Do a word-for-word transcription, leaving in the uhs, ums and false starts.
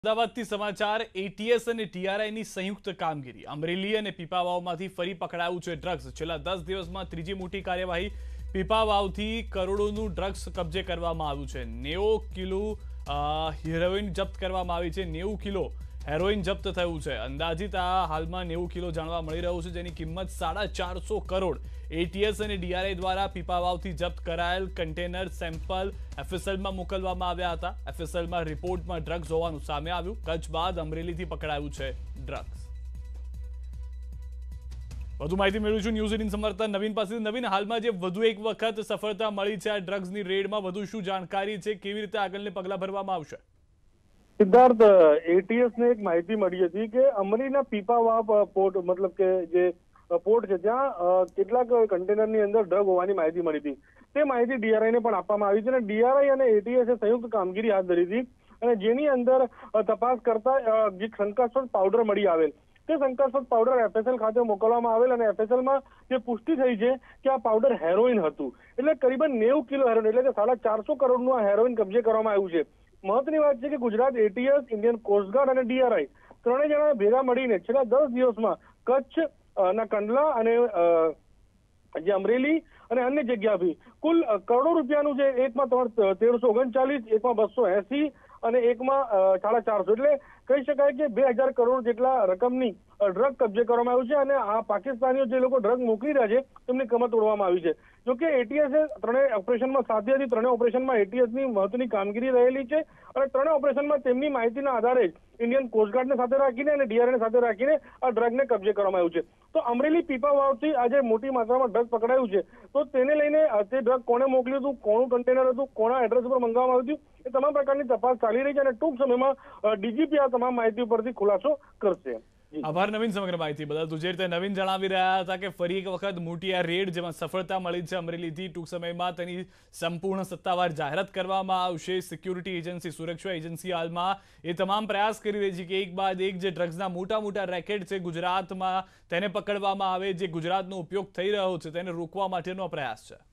અમદાવાદથી સમાચાર એટીએસ અને ટીઆરઆઈની સંયુક્ત કામગીરી અમરેલી અને પીપાવાવમાંથી ફરી પકડાયું છે ડ્રગ્સ છેલ્લા દસ દિવસમાં ત્રીજી મોટી કાર્યવાહી પીપાવાવથી કરોડોનું ડ્રગ્સ કબજે કરવામાં આવ્યું છે નેવું કિલો હેરોઇન જપ્ત કરવામાં આવી છે નેવું કિલો હેરોઇન જપ્ત થયું છે અંદાજિત આ હાલમાં નેવું કિલો જાણવા મળી રહ્યું છે જેની કિંમત સાડા ચારસો કરોડ એટીએસ અને ડીઆરઆઈ દ્વારા પીપાવાવથી જપ્ત કરાયેલ કન્ટેનર સેમ્પલ એફએસએલમાં મોકલવામાં આવ્યા હતા એફએસએલમાં રિપોર્ટમાં ડ્રગ્સ હોવાનું સામે આવ્યું કચ્છ બાદ અમરેલીથી પકડાયું છે ડ્રગ્સ વધુ માહિતી મેળવું છું ન્યૂઝ એટીન સમર્થન નવીન પાસેથી નવીન હાલમાં જે વધુ એક વખત સફળતા મળી છે આ ડ્રગ્સની રેડમાં વધુ શું જાણકારી છે કેવી રીતે આગળને પગલાં ભરવામાં આવશે સિદ્ધાર્થ એટીએસ ને એક માહિતી મળી હતી કે અમરેલીના પીપાવાવ પોર્ટ મતલબ કે જે પોર્ટ છે ત્યાં કેટલાક કન્ટેનરની અંદર ડ્રગ હોવાની માહિતી મળી હતી તે માહિતી ડીઆરઆઈ ને પણ આપવામાં આવી છે અને ડીઆરઆઈ અને એટીએસ સંયુક્ત કામગીરી હાથ ધરી હતી અને જેની અંદર તપાસ કરતા જે શંકાસ્પદ પાવડર મળી આવેલ તે શંકાસ્પદ પાવડર એફએસએલ ખાતે મોકલવામાં આવેલ અને એફએસએલમાં જે પુષ્ટિ થઈ છે કે આ પાવડર હેરોઇન હતું એટલે કરીબન નેવું કિલો હેરોઇન એટલે કે સાડા ચારસો કરોડનું આ હેરોઇન કબજે કરવામાં આવ્યું છે મહત્વની વાત છે કે ગુજરાત એટીએસ ઇન્ડિયન કોસ્ટગાર્ડ અને ડીઆરઆઈ ત્રણેય જણા ભેગા મળીને છેલ્લા દસ દિવસમાં કચ્છ ના કંડલા અને જે અમરેલી અને અન્ય જગ્યાથી કુલ કરોડો રૂપિયાનું છે એકમાં તેરસો ઓગણચાલીસ એકમાં બસો એસી અને એકમાં સાડા ચારસો એટલે કહી શકાય કે બે હજાર કરોડ જેટલા રકમની ડ્રગ કબજે કરવામાં આવ્યું છે અને આ પાકિસ્તાનીઓ જે લોકો ડ્રગ મોકલી રહ્યા છે તેમની કમર તોડવામાં આવી છે જોકે એટીએસ ત્રણેય ઓપરેશનમાં સાથે હતી ત્રણેય ઓપરેશનમાં એટીએસની મહત્વની કામગીરી રહેલી છે અને ત્રણેય ઓપરેશનમાં તેમની માહિતીના આધારે જ ઇન્ડિયન કોસ્ટગાર્ડને સાથે રાખીને અને ડીઆરઆઈને સાથે રાખીને આ ડ્રગને કબજે કરવામાં આવ્યું છે તો અમરેલી પીપાવાવથી આજે મોટી માત્રામાં ડ્રગ પકડાયું છે તો તેને લઈને તે ડ્રગ કોને મોકલ્યું હતું કોનું કન્ટેનર હતું કોના એડ્રેસ ઉપર મંગાવવામાં આવ્યું હતું એ તમામ પ્રકારની તપાસ ચાલી રહી છે અને ટૂંક સમયમાં ડીજીપી આ તમામ માહિતી ઉપરથી ખુલાસો કરશે આભાર નવીન સમગ્ર માહિતી બદલ તું જે રીતે નવીન જણાવી રહ્યા હતા કે ફરી એક વખત મોટી આ રેડ જેમાં સફળતા મળી છે અમરેલીથી ટૂંક સમયમાં તેની સંપૂર્ણ સત્તાવાર જાહેરાત કરવામાં આવશે સિક્યુરિટી એજન્સી સુરક્ષા એજન્સી હાલમાં એ તમામ પ્રયાસ કરી રહી છે કે એક બાદ એક જે ડ્રગ્સના મોટા મોટા રેકેટ છે ગુજરાતમાં તેને પકડવામાં આવે જે ગુજરાતનો ઉપયોગ થઈ રહ્યો છે તેને રોકવા માટેનો પ્રયાસ છે